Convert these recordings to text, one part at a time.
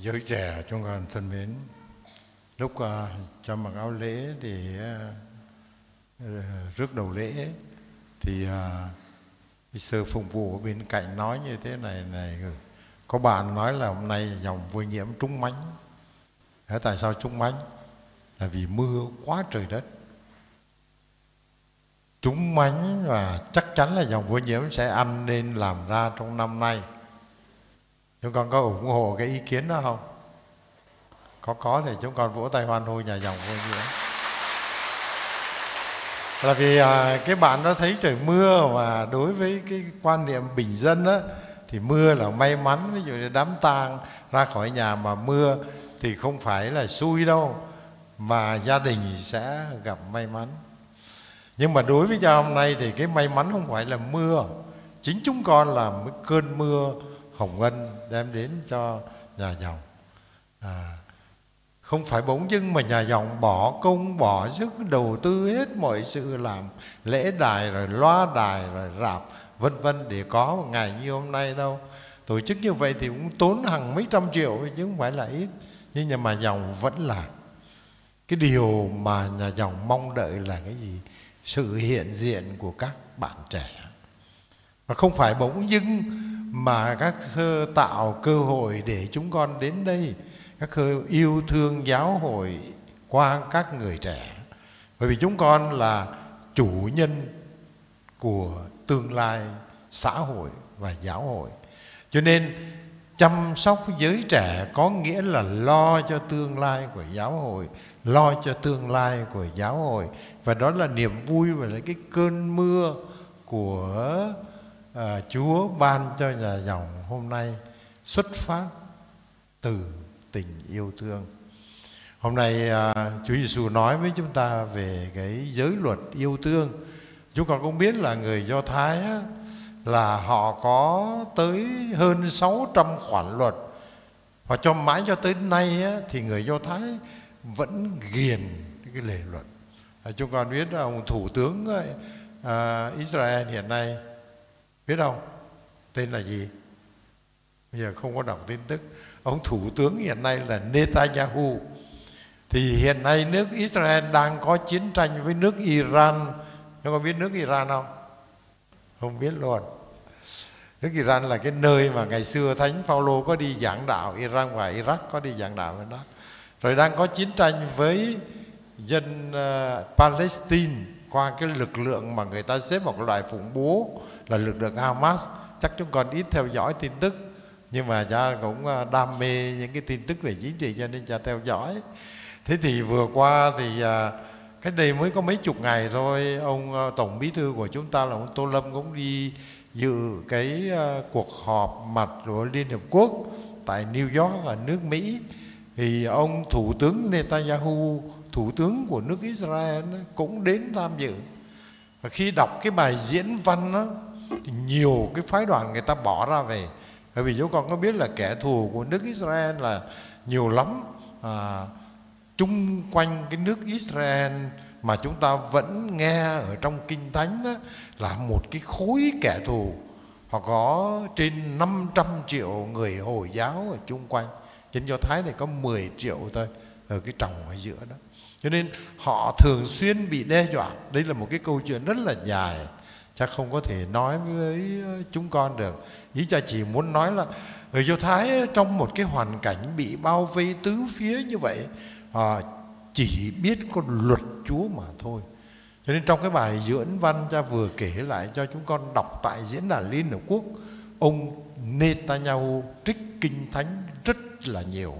Giới trẻ chúng con thân mến, lúc cho mặc áo lễ để rước đầu lễ thì cái sơ phụng vụ ở bên cạnh nói như thế này, có bạn nói là hôm nay dòng Vô Nhiễm trúng mánh. Thế tại sao trúng mánh? Là vì mưa quá trời đất, trúng mánh và chắc chắn là dòng Vô Nhiễm sẽ ăn nên làm ra trong năm nay. Chúng con có ủng hộ cái ý kiến đó không? Có thì chúng con vỗ tay hoan hô nhà dòng Vô Nhiễm. Là vì cái bạn đó thấy trời mưa, và đối với cái quan niệm bình dân á, thì mưa là may mắn. Ví dụ như đám tang ra khỏi nhà mà mưa thì không phải là xui đâu, mà gia đình sẽ gặp may mắn. Nhưng mà đối với cha hôm nay thì cái may mắn không phải là mưa, chính chúng con là một cơn mưa hồng ân đem đến cho nhà dòng. Không phải bỗng dưng mà nhà dòng bỏ công bỏ sức đầu tư hết mọi sự, làm lễ đài rồi loa đài rồi rạp vân vân để có một ngày như hôm nay đâu. Tổ chức như vậy thì cũng tốn hàng mấy trăm triệu chứ không phải là ít. Nhưng nhà mà dòng vẫn là cái điều mà nhà dòng mong đợi là cái gì? Sự hiện diện của các bạn trẻ. Và không phải bỗng dưng mà các sơ tạo cơ hội để chúng con đến đây, các yêu thương giáo hội qua các người trẻ. Bởi vì chúng con là chủ nhân của tương lai xã hội và giáo hội. Cho nên chăm sóc giới trẻ có nghĩa là lo cho tương lai của giáo hội, lo cho tương lai của giáo hội. Và đó là niềm vui và là cái cơn mưa của Chúa ban cho nhà dòng hôm nay, xuất phát từ tình yêu thương. Hôm nay Chúa Giêsu nói với chúng ta về cái giới luật yêu thương. Chúng con cũng biết là người Do Thái á, là họ có tới hơn 600 khoản luật, và cho mãi cho tới nay á, thì người Do Thái vẫn ghiền cái lề luật. Chúng con biết ông thủ tướng Israel hiện nay, biết không? Tên là gì? Bây giờ không có đọc tin tức. Ông thủ tướng hiện nay là Netanyahu. Thì hiện nay nước Israel đang có chiến tranh với nước Iran. Chúng có biết nước Iran không? Không biết luôn. Nước Iran là cái nơi mà ngày xưa Thánh Phaolô có đi giảng đạo. Iran và Iraq có đi giảng đạo bên đó. Rồi đang có chiến tranh với dân Palestine qua cái lực lượng mà người ta xếp vào cái loại khủng bố là lực lượng Hamas. Chắc chúng còn ít theo dõi tin tức, nhưng mà cha cũng đam mê những cái tin tức về chính trị cho nên cha theo dõi. Thế thì vừa qua thì cái đây mới có mấy chục ngày thôi, ông Tổng Bí thư của chúng ta là ông Tô Lâm cũng đi dự cái cuộc họp mặt của Liên Hợp Quốc tại New York ở nước Mỹ. Thì ông Thủ tướng Netanyahu, thủ tướng của nước Israel cũng đến tham dự. Và khi đọc cái bài diễn văn đó, thì nhiều cái phái đoàn người ta bỏ ra về. Bởi vì chúng con có biết là kẻ thù của nước Israel là nhiều lắm. Chung quanh cái nước Israel mà chúng ta vẫn nghe ở trong Kinh Thánh đó, là một cái khối kẻ thù. Họ có trên 500 triệu người Hồi giáo ở chung quanh. Trên Do Thái này có 10 triệu thôi, ở cái tròng ở giữa đó. Cho nên họ thường xuyên bị đe dọa. Đây là một cái câu chuyện rất là dài, chắc không có thể nói với chúng con được. Ý cha chỉ muốn nói là người Do Thái trong một cái hoàn cảnh bị bao vây tứ phía như vậy, chỉ biết có luật Chúa mà thôi. Cho nên trong cái bài diễn văn cha vừa kể lại cho chúng con đọc tại diễn đàn Liên Hợp Quốc, ông Netanyahu trích Kinh Thánh rất là nhiều.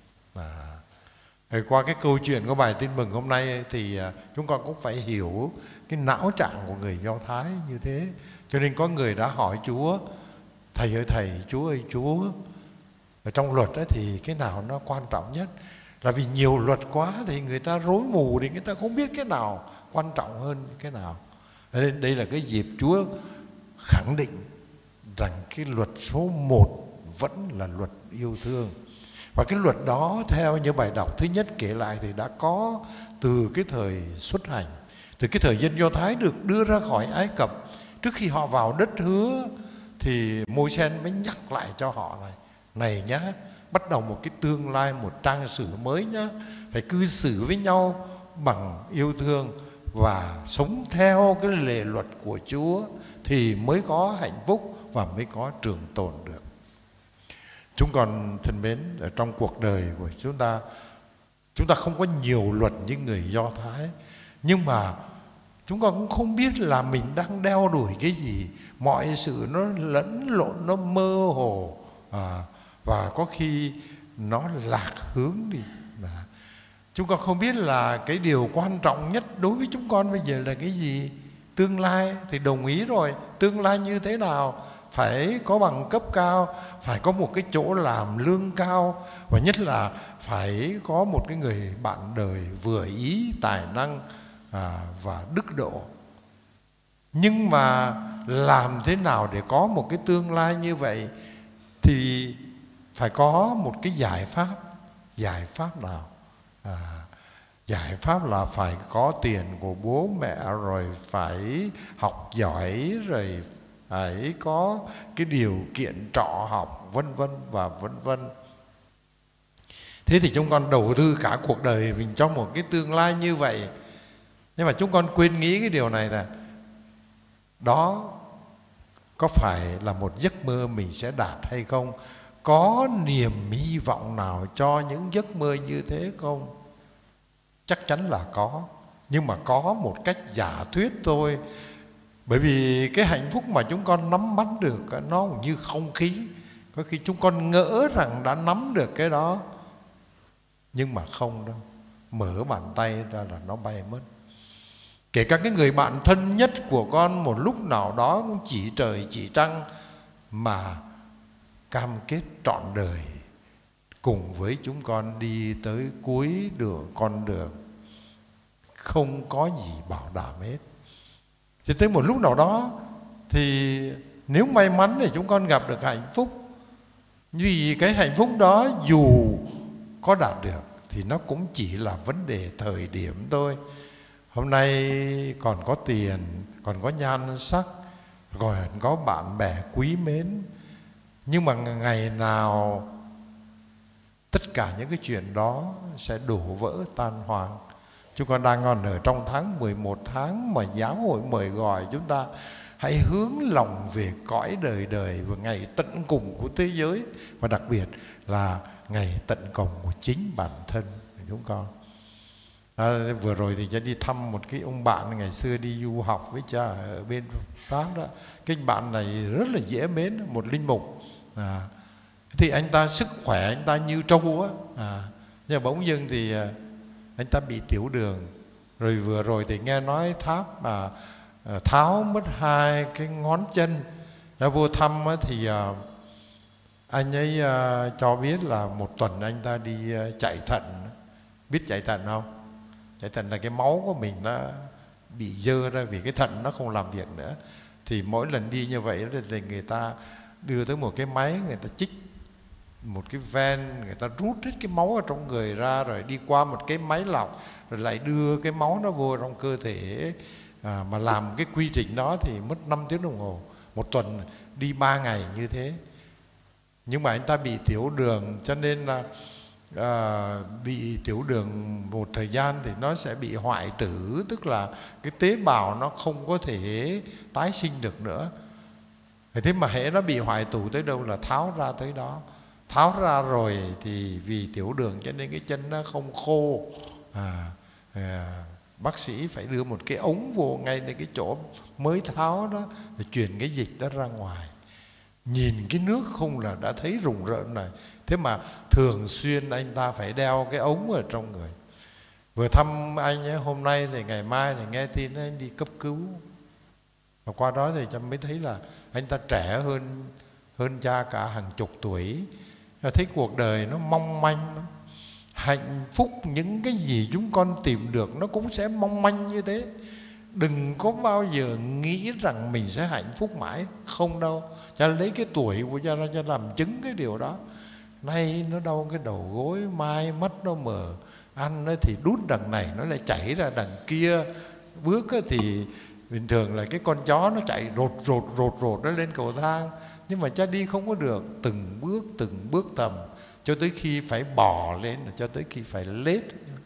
Qua cái câu chuyện của bài tin mừng hôm nay thì chúng con cũng phải hiểu cái não trạng của người Do Thái như thế. Cho nên có người đã hỏi Chúa: Thầy ơi Thầy, Chúa ơi Chúa, ở trong luật ấy thì cái nào nó quan trọng nhất? Là vì nhiều luật quá thì người ta rối mù, thì người ta không biết cái nào quan trọng hơn cái nào. Nên đây là cái dịp Chúa khẳng định rằng cái luật số 1 vẫn là luật yêu thương. Và cái luật đó theo như bài đọc thứ nhất kể lại thì đã có từ cái thời xuất hành, từ cái thời dân Do Thái được đưa ra khỏi Ai Cập. Trước khi họ vào đất hứa thì Môi-se mới nhắc lại cho họ này nhá, bắt đầu một cái tương lai, một trang sử mới nhá. Phải cư xử với nhau bằng yêu thương và sống theo cái lề luật của Chúa thì mới có hạnh phúc và mới có trường tồn được. Chúng con thân mến, ở trong cuộc đời của chúng ta không có nhiều luật như người Do Thái, nhưng mà chúng con cũng không biết là mình đang đeo đuổi cái gì. Mọi sự nó lẫn lộn, nó mơ hồ, và có khi nó lạc hướng đi. Chúng con không biết là cái điều quan trọng nhất đối với chúng con bây giờ là cái gì. Tương lai thì đồng ý rồi, tương lai như thế nào? Phải có bằng cấp cao, phải có một cái chỗ làm lương cao, và nhất là phải có một cái người bạn đời vừa ý, tài năng và đức độ. Nhưng mà làm thế nào để có một cái tương lai như vậy thì phải có một cái giải pháp. Giải pháp nào? Giải pháp là phải có tiền của bố mẹ, rồi phải học giỏi, rồi phải có cái điều kiện trọ học, vân vân và vân vân. Thế thì chúng con đầu tư cả cuộc đời mình cho một cái tương lai như vậy. Nhưng mà chúng con quên nghĩ cái điều này là đó có phải là một giấc mơ mình sẽ đạt hay không? Có niềm hy vọng nào cho những giấc mơ như thế không? Chắc chắn là có, nhưng mà có một cách giả thuyết thôi. Bởi vì cái hạnh phúc mà chúng con nắm bắt được nó như không khí. Có khi chúng con ngỡ rằng đã nắm được cái đó, nhưng mà không đâu. Mở bàn tay ra là nó bay mất. Kể cả cái người bạn thân nhất của con một lúc nào đó cũng chỉ trời chỉ trăng mà cam kết trọn đời cùng với chúng con đi tới cuối con đường, không có gì bảo đảm hết. Cho tới một lúc nào đó thì nếu may mắn thì chúng con gặp được hạnh phúc. Vì cái hạnh phúc đó dù có đạt được thì nó cũng chỉ là vấn đề thời điểm thôi. Hôm nay còn có tiền, còn có nhan sắc, còn có bạn bè quý mến, nhưng mà ngày nào tất cả những cái chuyện đó sẽ đổ vỡ tan hoang. Chúng con đang còn ở trong tháng 11, tháng mà giáo hội mời gọi chúng ta hãy hướng lòng về cõi đời đời và ngày tận cùng của thế giới, và đặc biệt là ngày tận cùng của chính bản thân của chúng con. Vừa rồi thì cha đi thăm một cái ông bạn ngày xưa đi du học với cha ở bên Pháp đó. Cái bạn này rất là dễ mến, một linh mục. Thì anh ta sức khỏe, anh ta như trâu á. Nhưng bỗng dưng thì anh ta bị tiểu đường. Rồi vừa rồi thì nghe nói tháo mất 2 cái ngón chân. Ra vô thăm thì anh ấy cho biết là 1 tuần anh ta đi chạy thận. Biết chạy thận không? Chạy thận là cái máu của mình nó bị dơ ra vì cái thận nó không làm việc nữa. Thì mỗi lần đi như vậy thì người ta đưa tới một cái máy, người ta chích một cái ven, người ta rút hết cái máu ở trong người ra, rồi đi qua một cái máy lọc, rồi lại đưa cái máu nó vô trong cơ thể. Mà làm cái quy trình đó thì mất 5 tiếng đồng hồ. 1 tuần đi 3 ngày như thế. Nhưng mà anh ta bị tiểu đường, cho nên là bị tiểu đường một thời gian thì nó sẽ bị hoại tử, tức là cái tế bào nó không có thể tái sinh được nữa. Thế mà hễ nó bị hoại tử tới đâu là tháo ra tới đó. Tháo ra rồi thì vì tiểu đường cho nên cái chân nó không khô. Bác sĩ phải đưa một cái ống vô ngay đến cái chỗ mới tháo đó, để chuyển cái dịch đó ra ngoài. Nhìn cái nước không là đã thấy rùng rợn này. Thế mà thường xuyên anh ta phải đeo cái ống ở trong người. Vừa thăm anh ấy hôm nay thì ngày mai thì nghe tin anh đi cấp cứu. Và qua đó thì cha mới thấy là anh ta trẻ hơn cha cả hàng chục tuổi. Thấy cuộc đời nó mong manh lắm. Hạnh phúc, những cái gì chúng con tìm được nó cũng sẽ mong manh như thế. Đừng có bao giờ nghĩ rằng mình sẽ hạnh phúc mãi. Không đâu. Cha lấy cái tuổi của cha ra cha làm chứng cái điều đó. Nay nó đau cái đầu gối, mai mắt nó mờ, ăn nó thì đút đằng này nó lại chảy ra đằng kia. Bước thì bình thường là cái con chó nó chạy rột nó lên cầu thang. Nhưng mà cha đi không có được, từng bước thầm. cho tới khi phải bò lên, cho tới khi phải lết.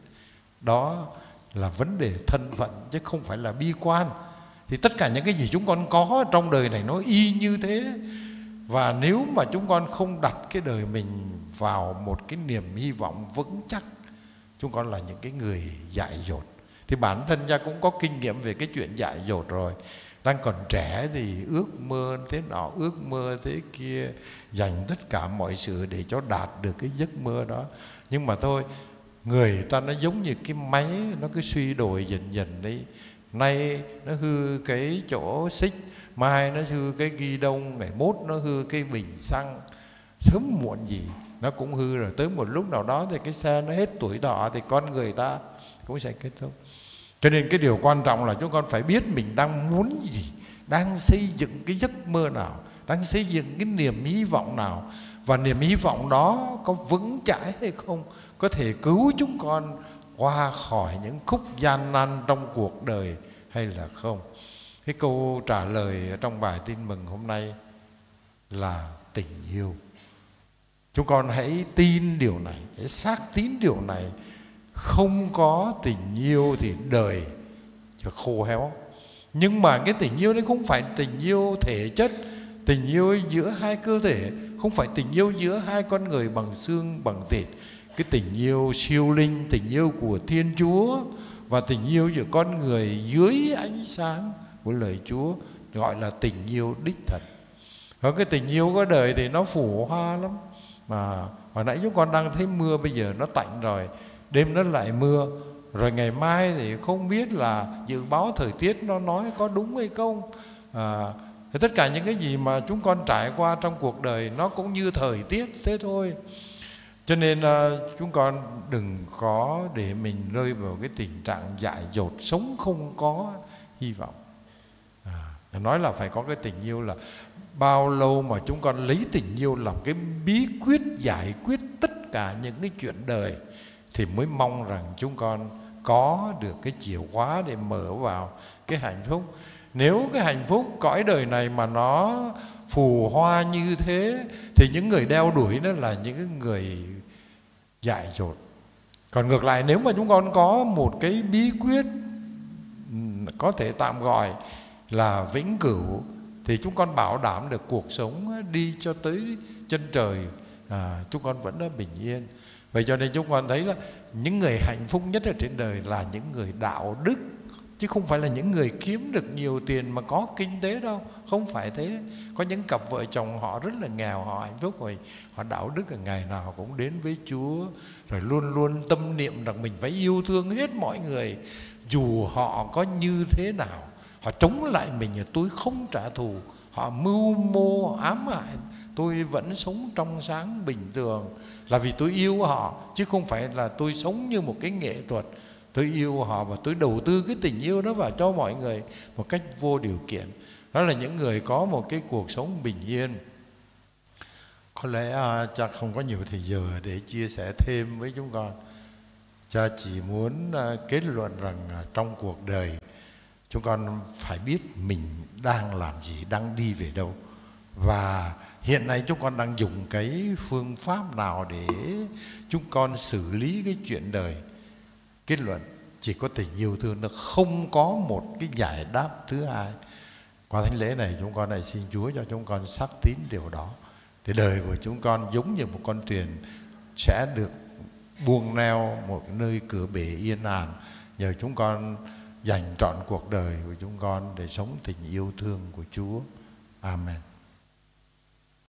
Đó là vấn đề thân phận chứ không phải là bi quan. Thì tất cả những cái gì chúng con có trong đời này nó y như thế. Và nếu mà chúng con không đặt cái đời mình vào một cái niềm hy vọng vững chắc, chúng con là những cái người dại dột. Thì bản thân Cha cũng có kinh nghiệm về cái chuyện dại dột rồi. Đang còn trẻ thì ước mơ thế nọ, ước mơ thế kia, dành tất cả mọi sự để cho đạt được cái giấc mơ đó. Nhưng mà thôi, người ta nó giống như cái máy, nó cứ suy đổi dần dần đi. Nay nó hư cái chỗ xích, mai nó hư cái ghi đông, ngày mốt nó hư cái bình xăng. Sớm muộn gì nó cũng hư rồi. Tới một lúc nào đó thì cái xe nó hết tuổi thọ thì con người ta cũng sẽ kết thúc. Cho nên cái điều quan trọng là chúng con phải biết mình đang muốn gì, đang xây dựng cái giấc mơ nào, đang xây dựng cái niềm hy vọng nào. Và niềm hy vọng đó có vững chãi hay không, có thể cứu chúng con qua khỏi những khúc gian nan trong cuộc đời hay là không. Cái câu trả lời trong bài tin mừng hôm nay là tình yêu. Chúng con hãy tin điều này, hãy xác tín điều này. Không có tình yêu thì đời khô héo. Nhưng mà cái tình yêu đấy không phải tình yêu thể chất, tình yêu giữa hai cơ thể, không phải tình yêu giữa hai con người bằng xương bằng thịt. Cái tình yêu siêu linh, tình yêu của Thiên Chúa và tình yêu giữa con người dưới ánh sáng của lời Chúa gọi là tình yêu đích thật. Còn cái tình yêu có đời thì nó phù hoa lắm. Mà hồi nãy chúng con đang thấy mưa, bây giờ nó tạnh rồi, đêm nó lại mưa. Rồi ngày mai thì không biết là dự báo thời tiết nó nói có đúng hay không. Thì tất cả những cái gì mà chúng con trải qua trong cuộc đời nó cũng như thời tiết thế thôi. Cho nên chúng con đừng có để mình rơi vào cái tình trạng dại dột, sống không có hy vọng. Nói là phải có cái tình yêu, là bao lâu mà chúng con lấy tình yêu làm cái bí quyết giải quyết tất cả những cái chuyện đời, thì mới mong rằng chúng con có được cái chìa khóa để mở vào cái hạnh phúc. Nếu cái hạnh phúc cõi đời này mà nó phù hoa như thế, thì những người đeo đuổi nó là những người dại dột. Còn ngược lại, nếu mà chúng con có một cái bí quyết có thể tạm gọi là vĩnh cửu, thì chúng con bảo đảm được cuộc sống đi cho tới chân trời, chúng con vẫn đã bình yên. Vậy cho nên chúng con thấy là những người hạnh phúc nhất ở trên đời là những người đạo đức, chứ không phải là những người kiếm được nhiều tiền mà có kinh tế đâu. Không phải thế. Có những cặp vợ chồng họ rất là nghèo, họ hạnh phúc rồi, họ đạo đức, ở ngày nào cũng đến với Chúa, rồi luôn luôn tâm niệm rằng mình phải yêu thương hết mọi người, dù họ có như thế nào. Họ chống lại mình, tôi không trả thù. Họ mưu mô ám hại, tôi vẫn sống trong sáng bình thường, là vì tôi yêu họ, chứ không phải là tôi sống như một cái nghệ thuật. Tôi yêu họ và tôi đầu tư cái tình yêu đó vào cho mọi người một cách vô điều kiện. Đó là những người có một cái cuộc sống bình yên. Có lẽ cha không có nhiều thời giờ để chia sẻ thêm với chúng con. Cha chỉ muốn kết luận rằng trong cuộc đời chúng con phải biết mình đang làm gì, đang đi về đâu. Và hiện nay chúng con đang dùng cái phương pháp nào để chúng con xử lý cái chuyện đời. Kết luận chỉ có tình yêu thương, nó không có một cái giải đáp thứ hai. Qua thánh lễ này chúng con lại xin Chúa cho chúng con xác tín điều đó, thì đời của chúng con giống như một con thuyền sẽ được buông neo một nơi cửa bể yên an, nhờ chúng con dành trọn cuộc đời của chúng con để sống tình yêu thương của Chúa. Amen.